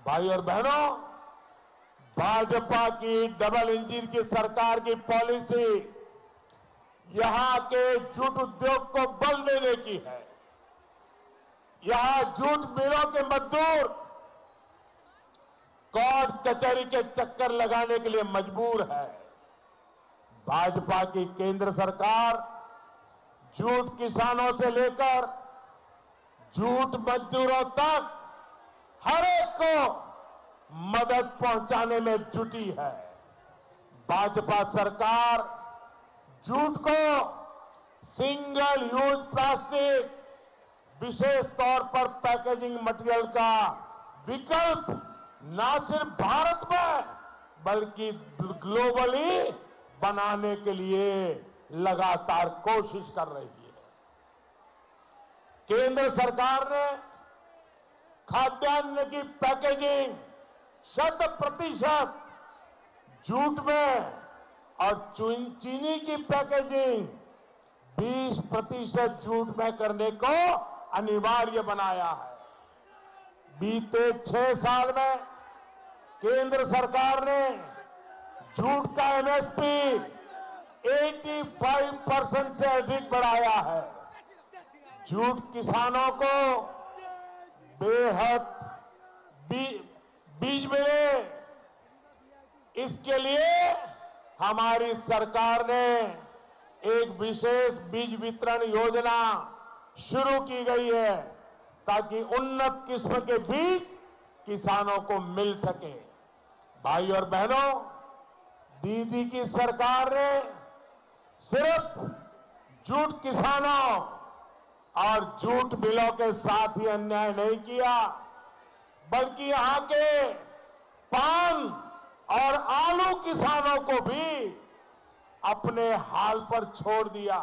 भाई और बहनों, भाजपा की डबल इंजन की सरकार की पॉलिसी यहां के जूट उद्योग को बल देने की है। यहां जूट मिलों के मजदूर कोर्ट कचहरी के चक्कर लगाने के लिए मजबूर है। भाजपा की केंद्र सरकार जूट किसानों से लेकर जूट मजदूरों तक हर एक को मदद पहुंचाने में जुटी है। भाजपा सरकार जूट को सिंगल यूज प्लास्टिक, विशेष तौर पर पैकेजिंग मटेरियल का विकल्प न सिर्फ भारत में बल्कि ग्लोबली बनाने के लिए लगातार कोशिश कर रही है। केंद्र सरकार ने खाद्यान्न की पैकेजिंग 100% जूट में और चीनी की पैकेजिंग 20% जूट में करने को अनिवार्य बनाया है। बीते 6 साल में केंद्र सरकार ने जूट का एमएसपी 85% से अधिक बढ़ाया है। जूट किसानों को बेहद बीज मिले, इसके लिए हमारी सरकार ने एक विशेष बीज वितरण योजना शुरू की गई है ताकि उन्नत किस्म के बीज किसानों को मिल सके। भाई और बहनों, दीदी की सरकार ने सिर्फ जूट किसानों और जूट मिलों के साथ ही अन्याय नहीं किया, बल्कि यहां के पान और आलू किसानों को भी अपने हाल पर छोड़ दिया।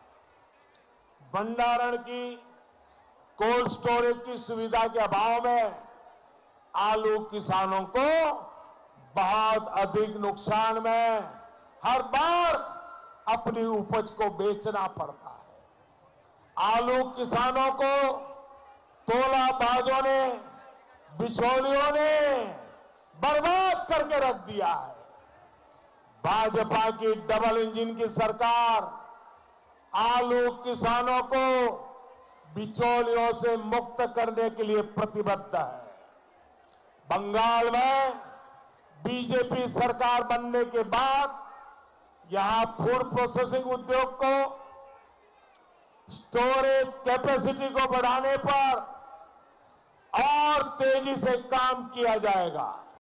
भंडारण की, कोल्ड स्टोरेज की सुविधा के अभाव में आलू किसानों को बहुत अधिक नुकसान में हर बार अपनी उपज को बेचना पड़ता है। आलू किसानों को तोलाबाजों ने, बिचौलियों ने बर्बाद करके रख दिया है। भाजपा की डबल इंजन की सरकार आलू किसानों को बिचौलियों से मुक्त करने के लिए प्रतिबद्ध है। बंगाल में बीजेपी सरकार बनने के बाद यहां फूड प्रोसेसिंग उद्योग को, स्टोरेज कैपेसिटी को बढ़ाने पर और तेजी से काम किया जाएगा।